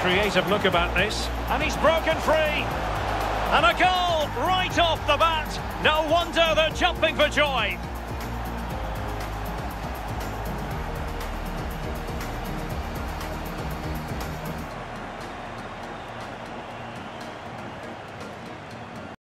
creative look about this. And he's broken free. And a goal right off the bat. No wonder they're jumping for joy.